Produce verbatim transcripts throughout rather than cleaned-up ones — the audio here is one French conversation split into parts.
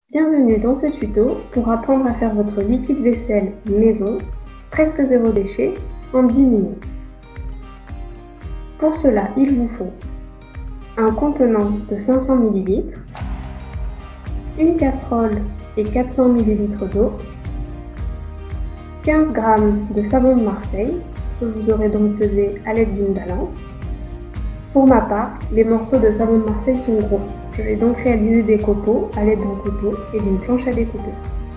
Bienvenue dans ce tuto pour apprendre à faire votre liquide vaisselle maison, presque zéro déchet, en dix minutes. Pour cela, il vous faut un contenant de cinq cents millilitres, une casserole et quatre cents millilitres d'eau, quinze grammes de savon de Marseille, que vous aurez donc pesé à l'aide d'une balance. Pour ma part, les morceaux de savon de Marseille sont gros. Je vais donc réaliser des copeaux à l'aide d'un couteau et d'une planche à découper.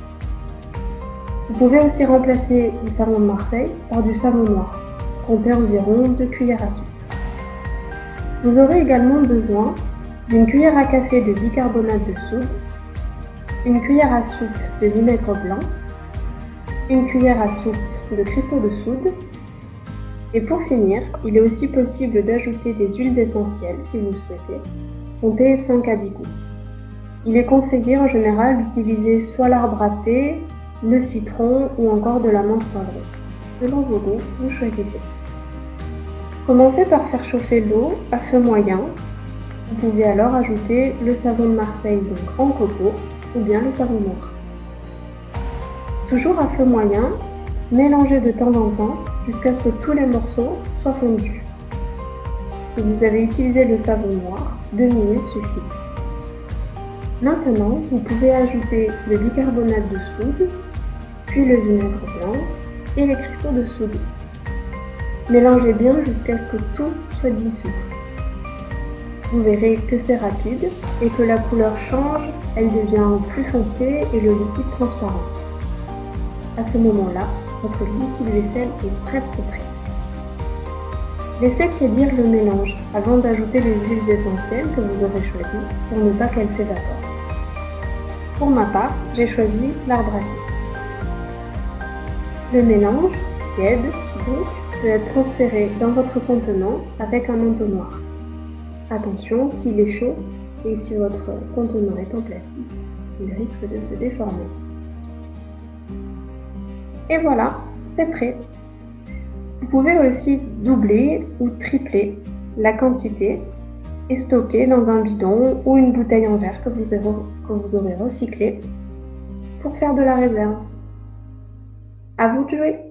Vous pouvez aussi remplacer le savon de Marseille par du savon noir. Comptez environ deux cuillères à soupe. Vous aurez également besoin d'une cuillère à café de bicarbonate de soude, une cuillère à soupe de vinaigre blanc, une cuillère à soupe de cristaux de soude. Et pour finir, il est aussi possible d'ajouter des huiles essentielles si vous le souhaitez. Comptez cinq à dix gouttes. Il est conseillé en général d'utiliser soit l'arbre à thé, le citron ou encore de la menthe poivrée. Selon vos goûts, vous choisissez. Commencez par faire chauffer l'eau à feu moyen. Vous pouvez alors ajouter le savon de Marseille donc en copeaux ou bien le savon noir. Toujours à feu moyen, mélangez de temps en temps jusqu'à ce que tous les morceaux soient fondus. Si vous avez utilisé le savon noir, deux minutes suffisent. Maintenant, vous pouvez ajouter le bicarbonate de soude, puis le vinaigre blanc et les cristaux de soude. Mélangez bien jusqu'à ce que tout soit dissous. Vous verrez que c'est rapide et que la couleur change, elle devient plus foncée et le liquide transparent. À ce moment-là, votre liquide vaisselle est presque prêt. Laissez tiédir le mélange avant d'ajouter les huiles essentielles que vous aurez choisies pour ne pas qu'elles s'évaporent. Pour ma part, j'ai choisi l'arbre à thé. Le mélange, tiède, donc, peut être transféré dans votre contenant avec un entonnoir. Attention, s'il est chaud et si votre contenant est en plastique, il risque de se déformer. Et voilà, c'est prêt. Vous pouvez aussi doubler ou tripler la quantité et stocker dans un bidon ou une bouteille en verre que vous aurez, que vous aurez recyclé pour faire de la réserve. À vous de jouer!